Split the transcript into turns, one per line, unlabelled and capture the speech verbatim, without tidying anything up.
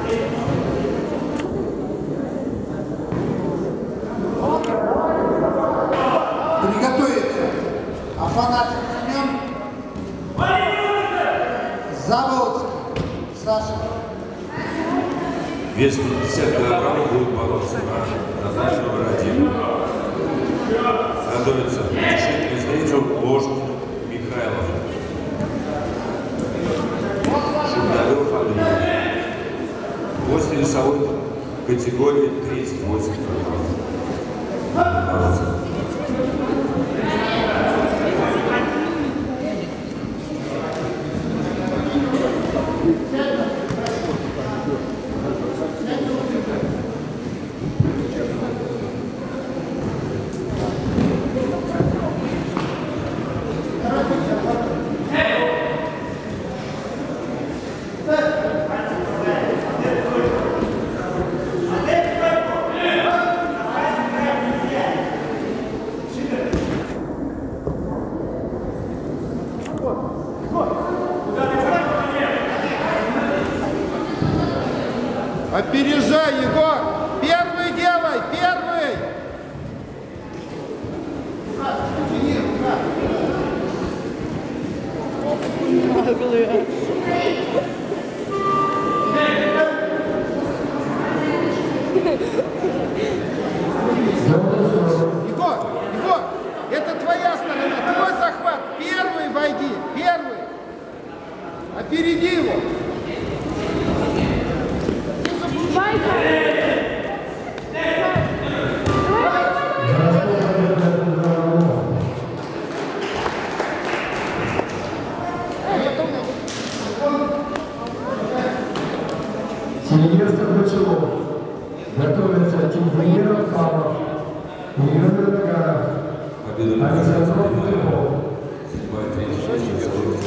Приготовиться. Афанасьев Семен. Заволоцкий Саша.
Вес пятьдесят килограммов будет бороться на задачу номер один. Готовится решительную встречу Ложкин Михайлов. Шундарев Андрей. После весовой категории тридцать восемь килограммов.
Опережай, Егор! Первый делай! Первый! Егор! Егор! Это твоя сторона! Твой захват! Первый войди! Первый! Опереди его!
Сильвестр Бочелов. Готовится Тимбуеров Павлов. Юрий Гагаров. Александр Петров.